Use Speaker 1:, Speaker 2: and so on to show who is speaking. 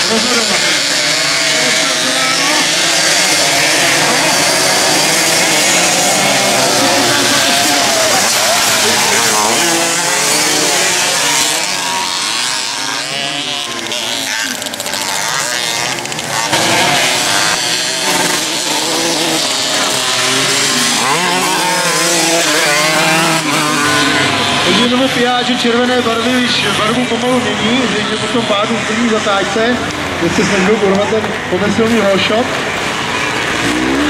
Speaker 1: rozhodovat. Jedinovo pijáče červené barvy, když barvu pomalu mění, že potom pádu v první zatáčce, kde se snažil urvat ten pomyslný wallshot.